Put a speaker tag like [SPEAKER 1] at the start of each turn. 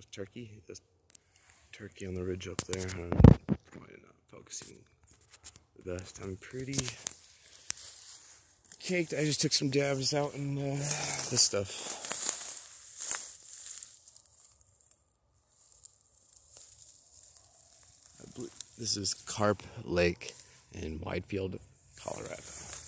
[SPEAKER 1] turkey. This turkey on the ridge up there. Probably not focusing the best. I'm pretty caked. I just took some dabs out in this stuff. This is Carp Lake in Widefield, Colorado.